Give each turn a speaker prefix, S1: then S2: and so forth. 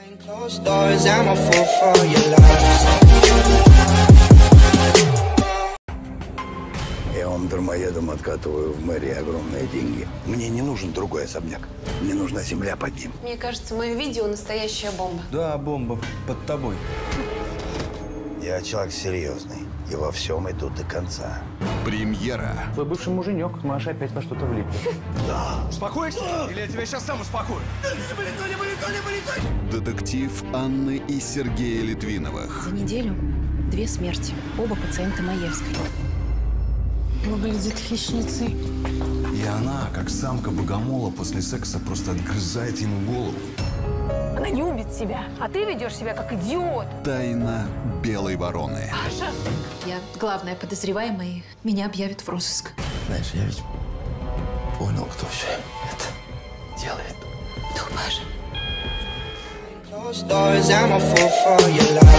S1: Closed doors, I'm a fool for your lies.
S2: Я вам дармоедом откатываю в мэрии огромные деньги. Мне не нужен другой особняк. Мне нужна земля под ним.
S3: Мне кажется, мое видео настоящая бомба.
S4: Да, бомба. Под тобой.
S2: Я человек серьезный. И во всем иду до конца.
S5: Премьера.
S6: Твой бывший муженек, Маша опять во что-то влип.
S4: Успокоишься? Или я тебя сейчас сам успокою?
S5: Детектив Анны и Сергея Литвиновых.
S7: За неделю 2 смерти. Оба пациента Маевской. Выглядит хищницей.
S8: И она, как самка богомола, после секса просто отгрызает ему голову.
S7: Она любит тебя, а ты ведешь себя как идиот.
S5: Тайна белой вороны.
S3: Я главная подозреваемая, и меня объявят в розыск.
S8: Знаешь, я ведь понял, кто все это делает.
S3: Ну, Паша.
S1: Closed doors, I'm a fool for your lies.